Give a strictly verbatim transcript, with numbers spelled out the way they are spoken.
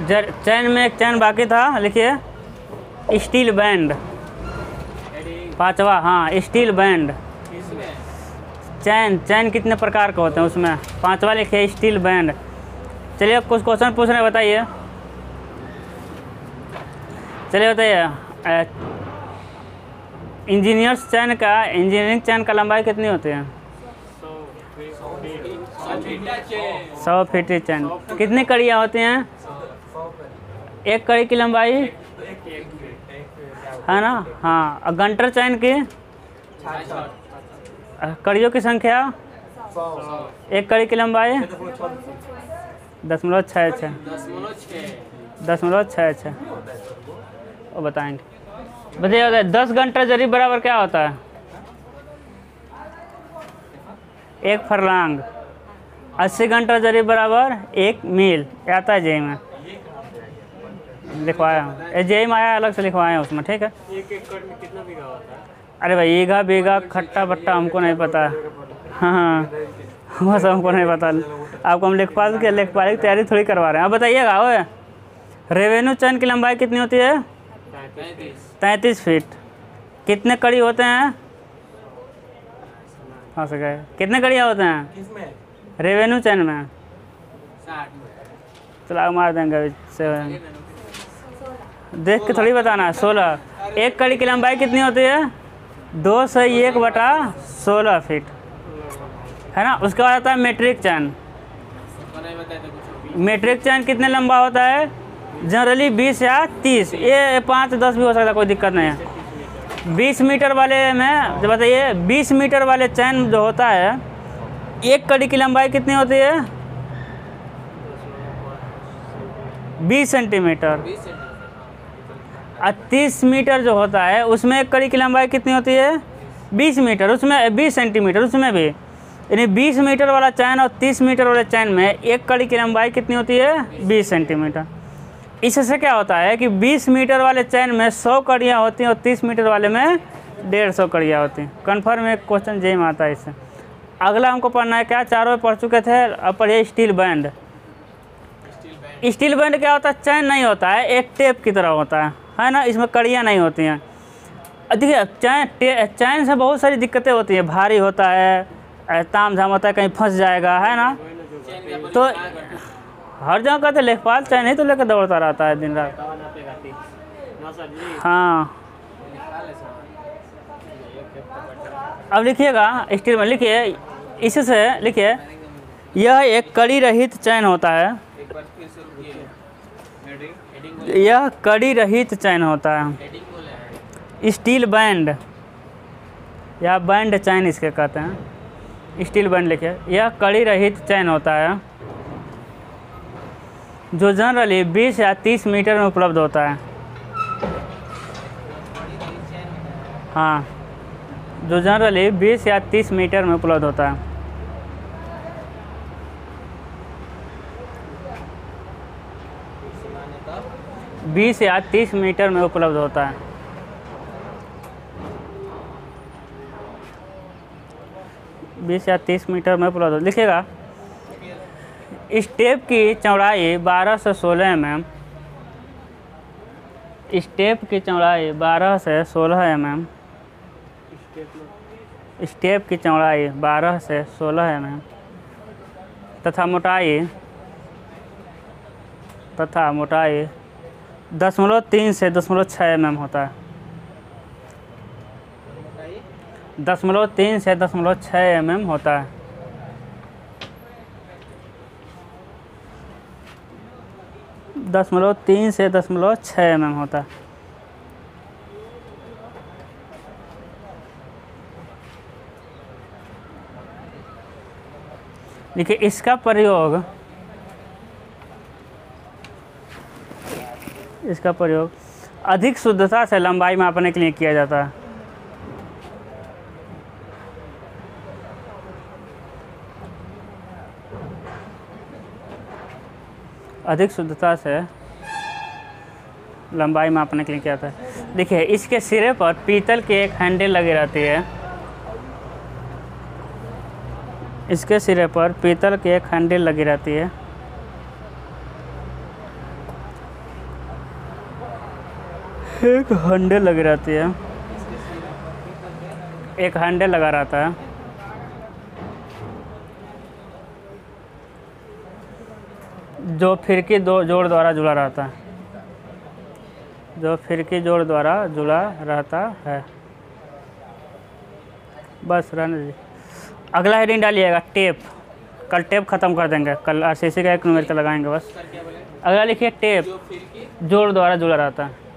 जर चैन में एक चैन बाकी था, लिखिए स्टील बैंड। पांचवा, हाँ स्टील बैंड। चैन चैन कितने प्रकार के होते हैं उसमें, पांचवा लिखिए स्टील बैंड। चलिए कुछ क्वेश्चन पूछ रहे हैं, बताइए। चलिए बताइए, इंजीनियर्स चैन का इंजीनियरिंग चैन का लंबाई कितनी होती है? सौ फीट चैन। कितनी कड़ियाँ होती हैं? एक कड़ी की लंबाई है ना, हाँ। और गंटर चैन की कड़ियों की संख्या? एक कड़ी की लंबाई दशमलव छः छः दशमलव छः छः वो बताएंगे। बताइए दस घंटा जरी बराबर क्या होता है? एक फरलांग। अस्सी घंटा जरी बराबर एक मील। आता है जेई में, लिखवाया हूँ, जेई में आया, अलग से लिखवाए हैं उसमें, ठीक है। एक एकड़ में कितना बीघा होता है? अरे भाई ईघा बीघा खट्टा बट्टा हमको नहीं पता। हाँ हाँ वो सब हमको नहीं पता। आपको हम लेखपाल के लेखपाल की तैयारी थोड़ी करवा रहे हैं। अब बताइएगा, ओए रेवेन्यू चैन की लंबाई कितनी होती है? तैंतीस फीट। कितने कड़ी होते हैं? फंस गए। कितने कड़ियाँ होते हैं किसमें? रेवेन्यू चैन में? चला मार देंगे से, देख के थोड़ी बताना है। सोलह। एक कड़ी की लंबाई कितनी होती है? दो सौ एक बटा सोलह फीट, है ना। उसके बाद आता है मीट्रिक चैन। मीट्रिक चैन कितने लंबा होता है? जनरली बीस या तीस, ये पाँच दस भी हो सकता है, कोई दिक्कत नहीं है। बीस मीटर वाले में जब बताइए, बीस मीटर वाले चैन जो होता है, एक कड़ी की लंबाई कितनी होती है? बीस सेंटीमीटर। और तीस मीटर जो होता है उसमें एक कड़ी की लंबाई कितनी होती है? बीस मीटर, उसमें बीस सेंटीमीटर उसमें भी। यानी बीस मीटर वाला चैन और तीस मीटर वाले चैन में एक कड़ी की लंबाई कितनी होती है? बीस सेंटीमीटर। इससे क्या होता है कि बीस मीटर वाले चैन में सौ कड़ियाँ होती हैं और तीस मीटर वाले में डेढ़ सौ कड़ियाँ होती हैं। कन्फर्म एक क्वेश्चन जेई में आता है इससे। अगला हमको पढ़ना है क्या, चारों में पढ़ चुके थे, अब पढ़िए स्टील बैंड। स्टील बैंड क्या होता है? चैन नहीं होता है, एक टेप की तरह होता है, है ना। इसमें कड़ियाँ नहीं होती हैं। देखिए चैन चैन से बहुत सारी दिक्कतें होती हैं, भारी होता है, ताम झाम होता है, कहीं फंस जाएगा, है ना। तो हर जगह कहते लेखपाल चैन ही तो लेकर दौड़ता रहता है दिन रात। हाँ अब लिखिएगा स्टील में, लिखिए इससे लिखिए, यह एक कड़ी रहित चैन होता है। यह कड़ी रहित चैन होता है। स्टील बैंड या बैंड चैन इसके कहते हैं। स्टील बैंड लिखिए, यह कड़ी रहित चैन होता है जो जनरली बीस या तीस मीटर में उपलब्ध होता है। हाँ, जो जनरली बीस या तीस मीटर में उपलब्ध होता है। बीस या तीस मीटर में उपलब्ध होता है। बीस या तीस मीटर में उपलब्ध होता है। लिखिएगा, इस टेप की चौड़ाई बारह से सोलह एम एम। इस टेप की चौड़ाई बारह से सोलह एम एम। इस टेप की चौड़ाई बारह से सोलह एम एम तथा मोटाई तथा मोटाई दशमलव तीन से दशमलव छः एम एम होता है। दशमलव तीन से दशमलव छः एम एम होता है। दशमलव तीन से दशमलव छः एम एम होता है। देखिए इसका प्रयोग इसका प्रयोग अधिक शुद्धता से लंबाई मापने के लिए किया जाता है। अधिक शुद्धता से लंबाई मापने के लिए किया जाता है। देखिए इसके सिरे पर पीतल की एक हैंडल लगी रहती है। इसके सिरे पर पीतल की एक हैंडल लगी रहती है एक हैंडल लगी रहती है, एक हैंडल लगा रहता है। जो फिरकी दो जोड़ द्वारा जुड़ा रहता है, जो फिरकी जोड़ द्वारा जुड़ा रहता है। बस रहने दीजिए। अगला हेडिंग डालिएगा टेप। कल टेप ख़त्म कर देंगे, कल आरसीसी का एक न्यूमेरिकल लगाएंगे बस। अगला लिखिए टेप, जोड़ द्वारा जुड़ा रहता है।